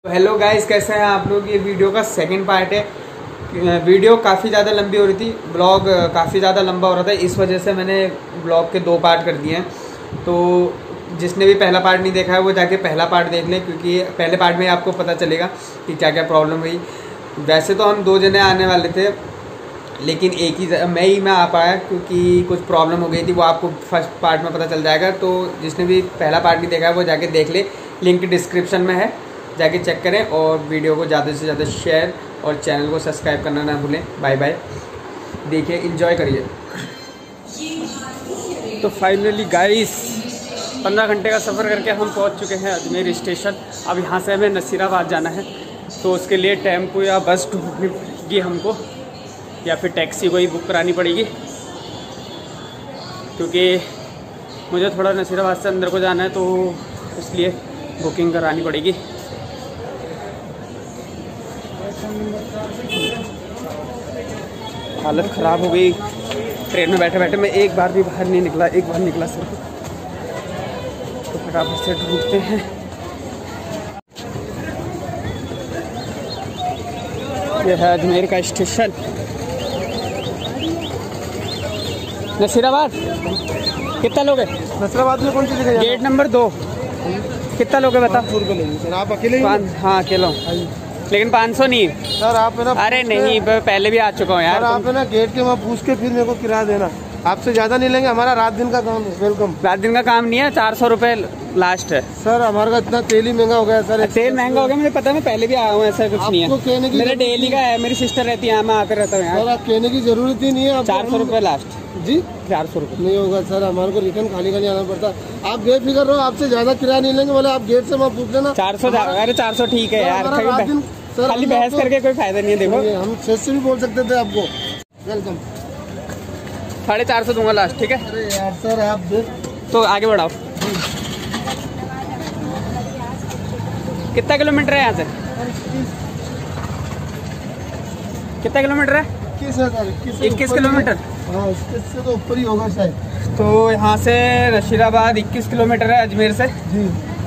Hello guys, कैसे हैं आप लोग। ये वीडियो का सेकंड पार्ट है। वीडियो काफ़ी ज़्यादा लंबी हो रही थी, ब्लॉग काफ़ी ज़्यादा लंबा हो रहा था, इस वजह से मैंने ब्लॉग के 2 पार्ट कर दिए हैं। तो जिसने भी पहला पार्ट नहीं देखा है वो जाके पहला पार्ट देख लें, क्योंकि पहले पार्ट में आपको पता चलेगा कि क्या क्या प्रॉब्लम हुई। वैसे तो हम 2 जने आने वाले थे, लेकिन मैं आ पाया क्योंकि कुछ प्रॉब्लम हो गई थी। वो आपको फर्स्ट पार्ट में पता चल जाएगा। तो जिसने भी पहला पार्ट नहीं देखा है वो जाके देख ले, लिंक डिस्क्रिप्शन में है, जाके चेक करें। और वीडियो को ज़्यादा से ज़्यादा शेयर और चैनल को सब्सक्राइब करना ना भूलें। बाय बाय, देखिए, एंजॉय करिए। तो फाइनली गाइस 15 घंटे का सफ़र करके हम पहुंच चुके हैं अजमेर स्टेशन। अब यहाँ से हमें नसीराबाद जाना है, तो उसके लिए टेम्पो या बस ढूंढनी पड़ेगी हमको, या फिर टैक्सी को ही बुक करानी पड़ेगी, क्योंकि मुझे थोड़ा नसीराबाद से अंदर को जाना है, तो इसलिए बुकिंग करानी पड़ेगी। हालत ख़राब हो गई ट्रेन में बैठे बैठे। मैं एक बार भी बाहर नहीं निकला, एक बार निकला सिर्फ। तो फटाफट से ढूंढते हैं। यह है अजमेर का स्टेशन, नसीराबाद। कितना लोगे? नसीराबाद में कौन सी जगह? Gate number 2। कितना लोगे बता? 500 रुपये लेंगे सर। आप अकेले ही? हाँ अकेला, लेकिन 500 नहीं सर। आप है ना, अरे नहीं, पहले भी आ चुका हूँ यार। सर आप है ना गेट के वहाँ पूछ के फिर मेरे को किराया देना। आपसे ज़्यादा नहीं लेंगे, हमारा रात दिन का काम है। वेलकम। रात दिन का काम नहीं है, 400 रुपये लास्ट है सर। हमारे का इतना तेल ही महंगा हो गया सर। तेल महंगा हो गया, मुझे पता है, मैं पहले भी आया हूँ, ऐसा कुछ नहीं है। मेरा डेली का है, मेरी सिस्टर रहती है यहाँ, मैं आकर रहता हूँ यार। सर आप कहने की जरूरत ही नहीं है। 400 रुपये लास्ट जी। 400 रुपये नहीं होगा सर, हमारे को रिटर्न खाली खाली आना पड़ता है। आप गेट फिक्र रहो, आपसे ज्यादा किराया नहीं लेंगे। बोले आप गेट से वहाँ पूछ लेना। 400। अरे 400 ठीक है यार, सर खाली बहस करके कोई फायदा नहीं है। देखो, हम 600 भी बोल सकते थे आपको। वेलकम। 450 दूंगा लास्ट, ठीक है? अरे यार सर आप तो आगे बढ़ाओ। कितना किलोमीटर है यहाँ से? कितना किलोमीटर है? 21 किलोमीटर। हाँ, इससे तो ऊपर ही होगा शायद। तो यहाँ से नसीराबाद 21 किलोमीटर है अजमेर से जी।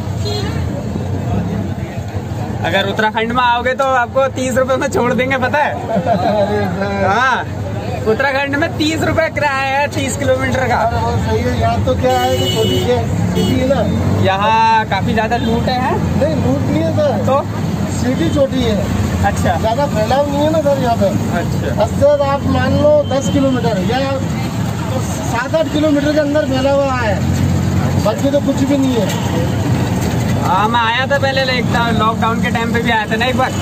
अगर उत्तराखंड में आओगे तो आपको 30 रुपए में छोड़ देंगे, पता है? हाँ, उत्तराखंड में 30 रुपए किराया है 30 किलोमीटर का। सही है। यहाँ तो क्या है, छोटी है ना, यहाँ काफी ज्यादा लूट है। नहीं लूट नहीं है सर, तो सिटी छोटी है। अच्छा, ज्यादा फैलाव नहीं है ना सर यहाँ पे। अच्छा सर आप मान लो 10 किलोमीटर या 7-8 किलोमीटर के अंदर फैला हुआ है, बाकी तो कुछ भी नहीं है। हाँ, मैं आया था पहले, लॉकडाउन के टाइम पे भी आया था ना एक बार।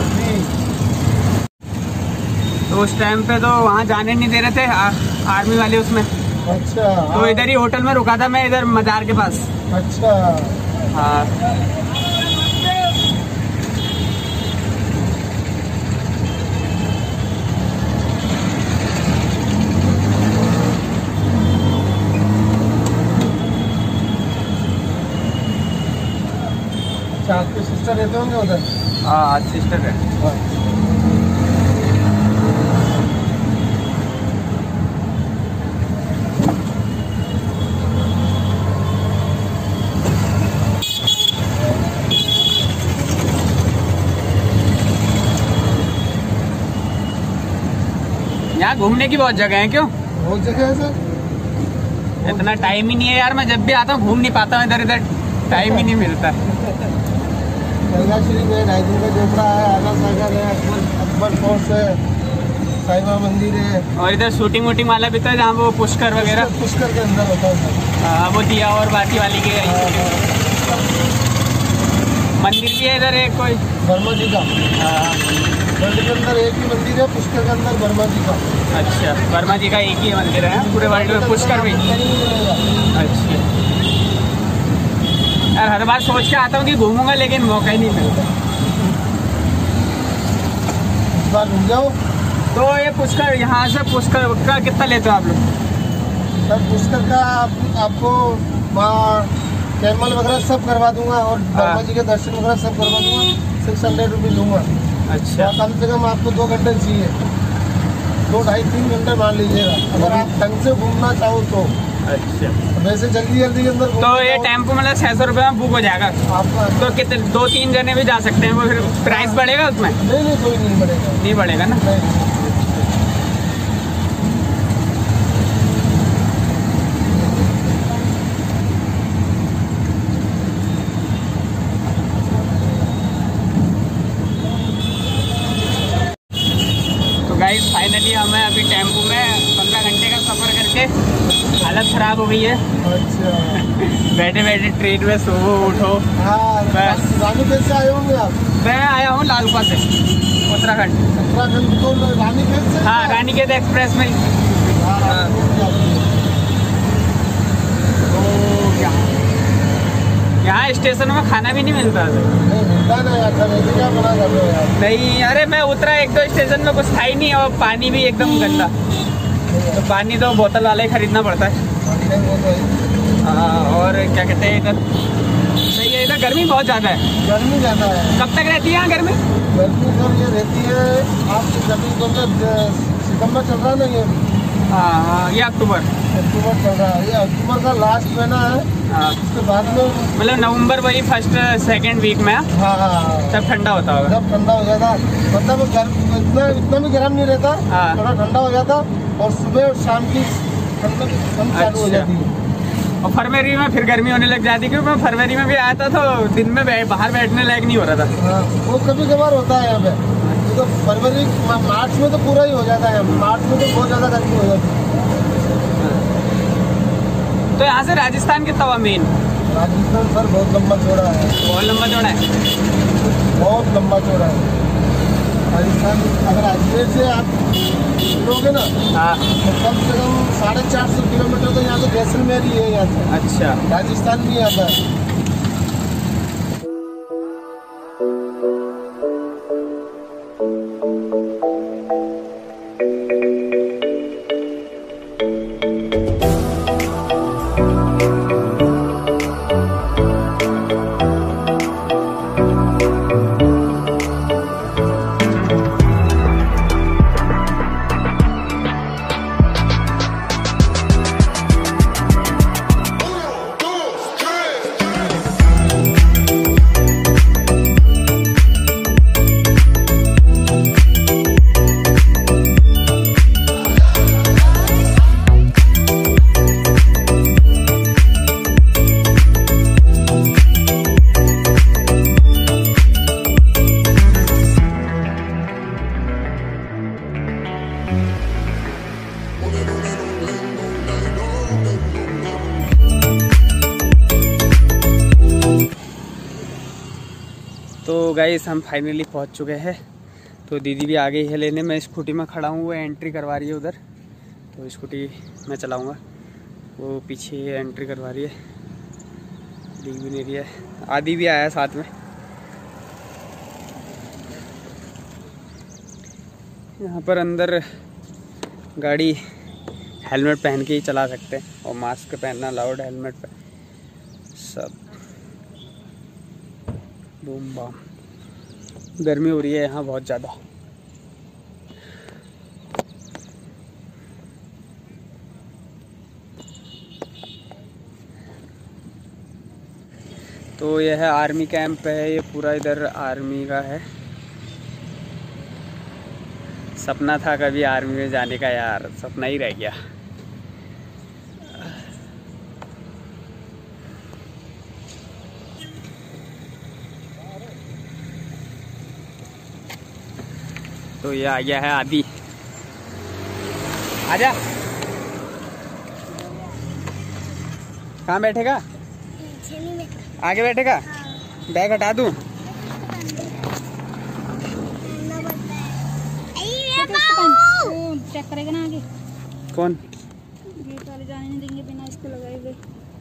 तो उस टाइम पे तो वहाँ जाने नहीं दे रहे थे आर्मी वाले उसमें। अच्छा। तो इधर ही होटल में रुका था मैं, इधर मजार के पास। अच्छा। हाँ, आपके सिस्टर रहते होंगे उधर? हाँ सिस्टर है। यहाँ घूमने की बहुत जगह है। क्यों? बहुत जगह है सर। इतना टाइम ही नहीं है यार, मैं जब भी आता हूँ घूम नहीं पाता हूँ इधर इधर, टाइम ही नहीं मिलता। गंगाश्री में रायपुर का झोपड़ा है, आना सागर है, अकबर फोर्ट है, साईं बाबा मंदिर है। और इधर शूटिंग वूटिंग वाला भी था, जहाँ वो पुष्कर वगैरह। पुष्कर के अंदर होता है। हाँ, वो दिया और बाती वाली के मंदिर भी है इधर एक कोई, वर्मा जी का। हाँ, वर्ल्ड के अंदर एक ही मंदिर है, पुष्कर के अंदर वर्मा जी का। अच्छा, वर्मा जी का एक ही मंदिर है पूरे वर्ल्ड में, पुष्कर भी। अच्छा यार, हर बार सोच के आता हूँ कि घूमूंगा, लेकिन मौका ही नहीं मिलता। इस बार घूम जाओ। तो ये पुष्कर, यहाँ से पुष्कर का कितना लेते हो आप लोग? सर पुष्कर का आपको वहाँ कैमल वगैरह सब करवा दूंगा, और वर्मा जी के दर्शन वगैरह सब करवा दूंगा। 600 रुपये लूँगा। अच्छा, कम से कम आपको 2 घंटे चाहिए। 2 ढाई 3 घंटे मान लीजिएगा, अगर आप ढंग से घूमना चाहो तो। अच्छा, वैसे जल्दी जल्दी के अंदर तो ये टेम्पो मतलब 600 रुपये में बुक हो जाएगा आपका? तो कितने 2-3 जने भी जा सकते हैं? वो फिर प्राइस बढ़ेगा उसमें? नहीं कोई नहीं बढ़ेगा। नहीं बढ़ेगा ना? नहीं। गाइस फाइनली हमें अभी टेम्पो में 15 घंटे का सफ़र करके हालत ख़राब हो गई है। अच्छा। बैठे बैठे ट्रेन में सो उठो। हाँ, रानीखेत से आए होंगे आप? मैं आया हूँ लालपा से, उत्तराखंड। उत्तराखंड तो रानीखेत से? हाँ, रानीखेत एक्सप्रेस में। हाँ। यहाँ स्टेशन में खाना भी नहीं मिलता है। नहीं, अरे मैं उतरा 1-2 स्टेशन में कुछ था ही नहीं और पानी भी एकदम गंदा। तो पानी तो बोतल वाला ही खरीदना पड़ता है। हाँ, और क्या कहते हैं इधर सही है, इधर गर्मी बहुत ज़्यादा है। गर्मी ज़्यादा है। कब तक रहती है यहाँ गर्मी? गर्मी सर ये रहती है आपकी गर्मी तो सितंबर चल रहा है ना ये? हाँ, ये अक्टूबर चल रहा है। ये अक्टूबर का लास्ट महीना है। हाँ, उसके बाद में मतलब नवंबर वही 1st-2nd वीक में। हाँ, तब ठंडा होता होगा। तब ठंडा हो जाता, मतलब इतना भी गर्म नहीं रहता। हाँ, थोड़ा ठंडा हो जाता और सुबह और शाम की ठंड चालू हो जाती है। और फरवरी में फिर गर्मी होने लग जाती है, क्योंकि मैं फरवरी में भी आया था तो दिन में बाहर बैठने लायक नहीं हो रहा था। हाँ, वो कभी कभार होता है यहाँ पे। तो फरवरी मार्च में तो पूरा ही हो जाता है। मार्च में तो बहुत ज़्यादा गर्मी हो जाती है। तो यहाँ से राजस्थान कितना हुआ मेन? राजस्थान सर बहुत लंबा चौड़ा है। बहुत लंबा चौड़ा है? बहुत लंबा चौड़ा है राजस्थान। अगर अजमेर से आप लोगे ना, हाँ, तो कम से कम 450 किलोमीटर तो यहाँ तो जैसलमेर ही है यहाँ से। अच्छा, राजस्थान नहीं आता है। तो गाइस हम फाइनली पहुंच चुके हैं। तो दीदी भी आ गई है लेने। मैं स्कूटी में खड़ा हूँ, वो एंट्री करवा रही है उधर। तो स्कूटी मैं चलाऊँगा, वो पीछे एंट्री करवा रही है। दिख भी नहीं रही है। आदि भी आया साथ में। यहाँ पर अंदर गाड़ी हेलमेट पहन के ही चला सकते हैं और मास्क पहनना अलाउड, हेलमेट पे सब। बूम बाम। गर्मी हो रही है यहाँ बहुत ज़्यादा। तो यह है आर्मी कैंप है, ये पूरा इधर आर्मी का है। सपना था कभी आर्मी में जाने का यार, सपना ही रह गया। तो ये आ गया है आदि। आजा, कहाँ बैठेगा? आगे बैठेगा? बैग हटा दूँ? चेक करेगा ना आगे। कौन? गेट वाले जाने नहीं देंगे बिना इसको लगाए हुए।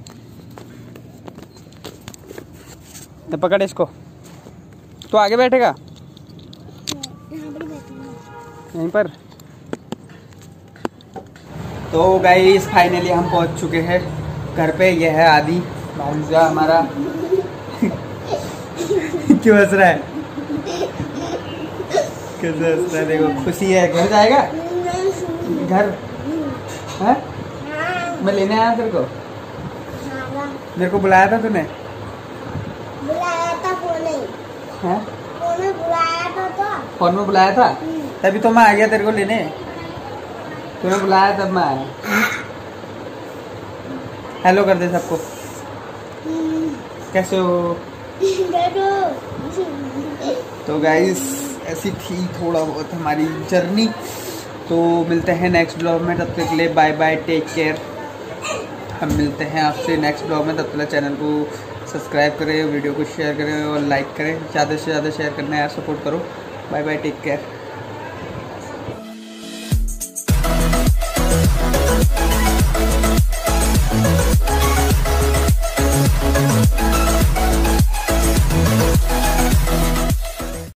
तो पकड़ इसको। तो आगे बैठेगा? यहीं पर। तो गाइस फाइनली हम पहुंच चुके हैं घर पे। यह है आदि भांजा हमारा। क्यों हंस रहा है? कैसे हंस रहा है? देखो खुशी है। घर जाएगा? घर है? मैं लेने आया तेरे को, हाँ, मेरे को बुलाया था तूने? बुलाया था फोन नहीं, हैं? फोन में बुलाया था तो। फोन में बुलाया था, तभी तो मैं आ गया तेरे को लेने। तूने बुलाया तब मैं आया। हेलो कर दे सबको। कैसे हो? तो गाइस ऐसी थी थोड़ा बहुत हमारी जर्नी। तो मिलते हैं नेक्स्ट ब्लॉग में, तब तक के लिए बाय बाय, टेक केयर। हम मिलते हैं आपसे नेक्स्ट ब्लॉग में, तब तक चैनल को सब्सक्राइब करें, वीडियो को शेयर करें और लाइक करें, ज़्यादा से ज़्यादा शेयर करना है यार, सपोर्ट करो। Bye bye, take care.